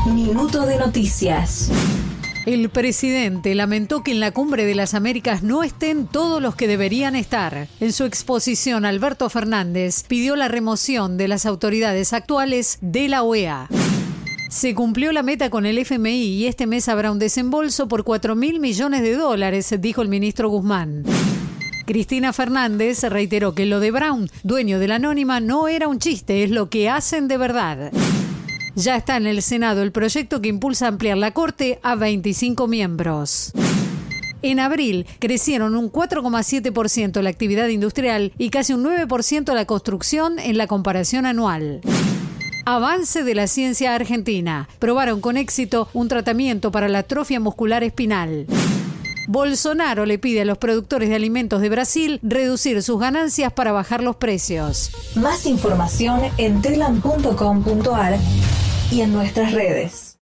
Minuto de noticias. El presidente lamentó que en la Cumbre de las Américas no estén todos los que deberían estar. En su exposición, Alberto Fernández pidió la remoción de las autoridades actuales de la OEA. Se cumplió la meta con el FMI y este mes habrá un desembolso por $4.000 millones, dijo el ministro Guzmán. Cristina Fernández reiteró que lo de Brown, dueño de la Anónima, no era un chiste, es lo que hacen de verdad. Ya está en el Senado el proyecto que impulsa ampliar la Corte a 25 miembros. En abril crecieron un 4,7% la actividad industrial y casi un 9% la construcción en la comparación anual. Avance de la ciencia argentina. Probaron con éxito un tratamiento para la atrofia muscular espinal. Bolsonaro le pide a los productores de alimentos de Brasil reducir sus ganancias para bajar los precios. Más información en telam.com.ar y en nuestras redes.